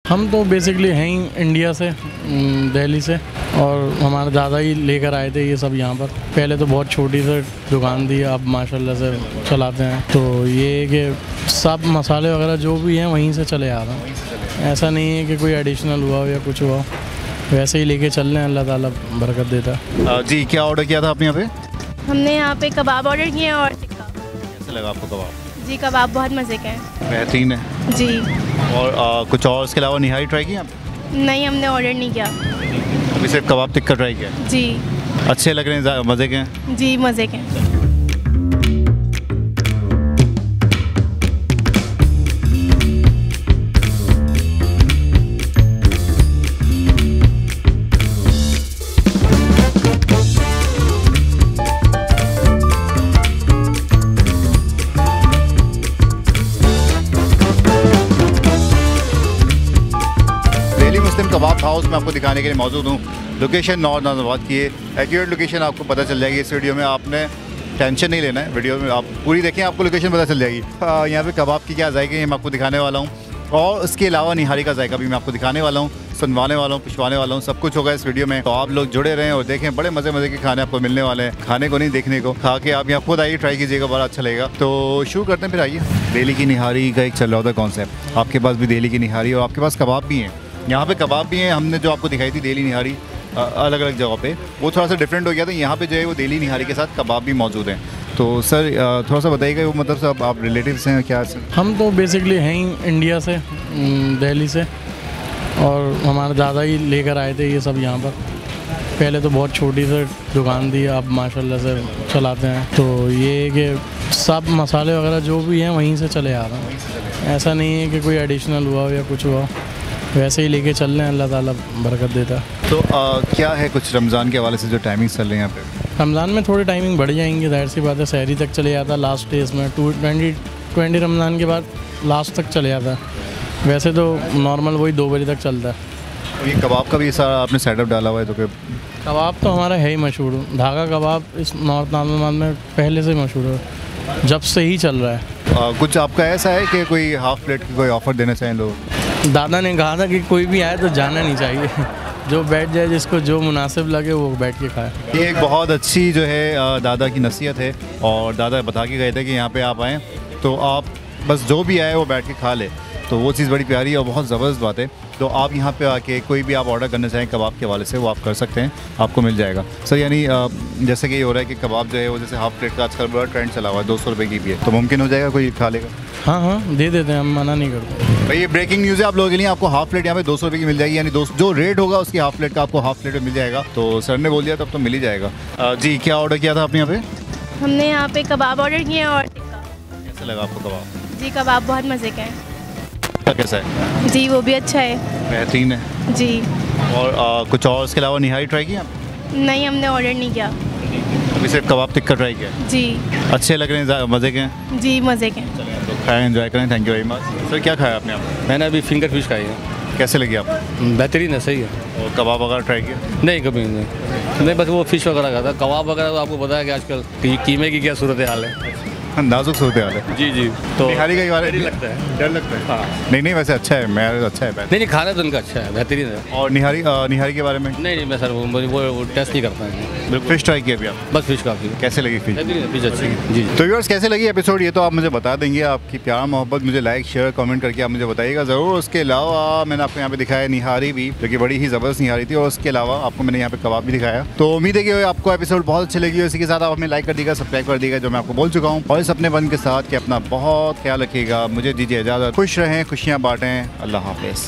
हम तो बेसिकली हैं ही इंडिया से, दिल्ली से, और हमारे दादा ही लेकर आए थे ये सब यहाँ पर। पहले तो बहुत छोटी सी दुकान थी, अब माशाल्लाह से चलाते हैं। तो ये कि सब मसाले वगैरह जो भी हैं वहीं से चले आ रहे हैं, ऐसा नहीं है कि कोई एडिशनल हुआ हो या कुछ हुआ हो, वैसे ही लेके चल रहे हैं। अल्लाह ताला बरकत देता है। जी, क्या ऑर्डर किया था आपने यहाँ पे? हमने यहाँ पे कबाब ऑर्डर किए और टिक्का। कैसे लगा आपको कबाब? जी, कबाब बहुत मज़े के हैं। बेहतरीन है। जी। और कुछ और इसके अलावा निहारी ट्राई की आप? नहीं, हमने ऑर्डर नहीं किया। अभी सिर्फ कबाब टिक्का ट्राई किया? जी। अच्छे लग रहे हैं, मज़े के हैं? जी, मज़े के हैं। कबाब हाउस में आपको दिखाने के लिए मौजूद हूँ। लोकेशन नॉर्थ नाज़िराबाद की है। एक्यूरेट लोकेशन आपको पता चल जाएगी इस वीडियो में, आपने टेंशन नहीं लेना है। वीडियो में आप पूरी देखें, आपको लोकेशन पता चल जाएगी। यहाँ पे कबाब की क्या जायके हैं मैं आपको दिखाने वाला हूँ, और उसके अलावा निहारी का जायका भी मैं आपको दिखाने वाला हूँ, सुनवाने वाला हूँ, पिछवाने वाला हूँ। सब कुछ होगा इस वीडियो में, तो आप लोग जुड़े रहें और देखें। बड़े मज़े के खाने आपको मिलने वाले हैं, खाने को नहीं देखने को। खा के आप यहाँ खुद आइए, ट्राई कीजिएगा, बड़ा अच्छा लगेगा। तो शुरू करते हैं, फिर आइए। दिल्ली की निहारी का एक चल रहा था कॉन्सेप्ट, आपके पास भी दिल्ली की निहारी और आपके पास कबाब भी हैं। यहाँ पे कबाब भी हैं। हमने जो आपको दिखाई थी दिल्ली निहारी अलग अलग जगह पे, वो थोड़ा सा डिफरेंट हो गया था। यहाँ पे जो है वो दिल्ली निहारी के साथ कबाब भी मौजूद हैं। तो सर थोड़ा सा बताइएगा, वो मतलब सब आप रिलेटिव्स हैं क्या सर? हम तो बेसिकली हैं ही इंडिया से, दिल्ली से, और हमारे दादा ही लेकर आए थे ये सब यहाँ पर। पहले तो बहुत छोटी सी दुकान थी, अब माशाल्लाह से चलाते हैं। तो ये कि सब मसाले वगैरह जो भी हैं वहीं से चले आ रहे हैं, ऐसा नहीं है कि कोई एडिशनल हुआ हो या कुछ हुआ हो, वैसे ही लेके चल रहे हैं। अल्लाह ताला बरकत देता है। तो क्या है कुछ रमज़ान के हवाले से जो टाइमिंग चल रही है यहाँ पे? रमज़ान में थोड़ी टाइमिंग बढ़ जाएंगी, जाहिर सी बात है। सहरी तक चले जाता है लास्ट डेज में, 20 रमज़ान के बाद लास्ट तक चले जाता है। वैसे तो नॉर्मल वही 2 बजे तक चलता है। ये कबाब का भी सारा आपने सेटअप डाला हुआ है? तो कबाब तो हमारा है ही मशहूर, धागा कबाब इस नॉर्थ नाज़िराबाद में पहले से मशहूर है, जब से ही चल रहा है। कुछ आपका ऐसा है कि कोई हाफ़ प्लेट की कोई ऑफ़र देना चाहें लोग? दादा ने कहा था कि कोई भी आए तो जाना नहीं चाहिए, जो बैठ जाए, जिसको जो मुनासिब लगे वो बैठ के खाए। ये एक बहुत अच्छी जो है दादा की नसीहत है, और दादा बता के गए थे कि यहाँ पे आप आएँ तो आप बस जो भी आए वो बैठ के खा ले। तो वो चीज़ बड़ी प्यारी और बहुत ज़बरदस्त बात है। तो आप यहाँ पे आके कोई भी आप ऑर्डर करना चाहें कबाब के हवाले से, वो आप कर सकते हैं, आपको मिल जाएगा। सर यानी जैसे कि ये हो रहा है कि कबाब जो है वो जैसे हाफ़ प्लेट का आजकल बड़ा ट्रेंड चला हुआ है, 200 रुपये की भी है, तो मुमकिन हो जाएगा कोई खा लेगा? हाँ, दे देते हैं, हम मना नहीं करते भाई। ये ब्रेकिंग न्यूज़ है आप लोगों के लिए। आपको हाफ़ प्लेट यहाँ पे 200 रुपये की मिल जाएगी, यानी जो रेट होगा उसकी हाफ़ प्लेट का आपको हाफ़ प्लेट में मिल जाएगा। तो सर ने बोल दिया तब तो मिल ही जाएगा। जी, क्या ऑर्डर किया था आपने यहाँ पे? हमने यहाँ पे कबाब ऑर्डर किए और टिक्का। कैसे लगा आपको कबाब? जी, कबाब बहुत मज़े के हैं। कैसा है? जी, वो भी अच्छा है। बेहतरीन है। जी। और कुछ और इसके अलावा निहारी ट्राई की आप? नहीं, हमने ऑर्डर नहीं किया। अभी सिर्फ कबाब टिक्का ट्राई किया? जी। अच्छे लग रहे हैं, मज़े के हैं? जी, मज़े के हैं। तो खाएँ, एंजॉय करें। Thank you very much. Sir क्या खाया आपने आप? मैंने अभी फिंगर फिश खाई है। कैसे लगी आपको? बेहतरीन है, सही है। और कबाब वगैरह ट्राई किया? नहीं, कभी नहीं, बस वो फिश वगैरह खाता। कबाब वगैरह तो आपको पता है कि आजकल कीमे की क्या सूरत हाल है, नाजुक सूरत हाल है। जी। तो निहारी का डर लगता है। डर लगता है? हाँ। नहीं वैसे अच्छा है, मैं अच्छा है। नहीं, खाना तो उनका अच्छा है, बेहतरीन है। और निहारी के बारे में? नहीं, मैं सर वो टेस्ट नहीं करता है। बिल्कुल। फिश ट्राई किया अभी आप? बस फिश काफ़ी। कैसे लगी फिश? फिश अच्छी है। जी। तो व्यूअर्स कैसे लगी एपिसोड, ये तो आप मुझे बता देंगे। आपकी प्यार मोहब्बत मुझे लाइक शेयर कमेंट करके आप मुझे बताइएगा ज़रूर। उसके अलावा मैंने आपको यहाँ पे दिखाया निहारी भी, जो कि बड़ी ही ज़बरदस्त निहारी थी, और उसके अलावा आपको मैंने यहाँ पे कबाब भी दिखाया। तो उम्मीद है कि आपको एपिसोड बहुत अच्छी लगी। इसी के साथ आप हमें लाइक कर दीजिएगा, सब्सक्राइब कर दीजिएगा, जो मैं आपको बोल चुका हूँ। और इस अपने बन के साथ कि अपना बहुत ख्याल रखिएगा। मुझे दीजिए इजाज़त। खुश रहें, खुशियाँ बांटें। अल्लाह हाफ़िज़।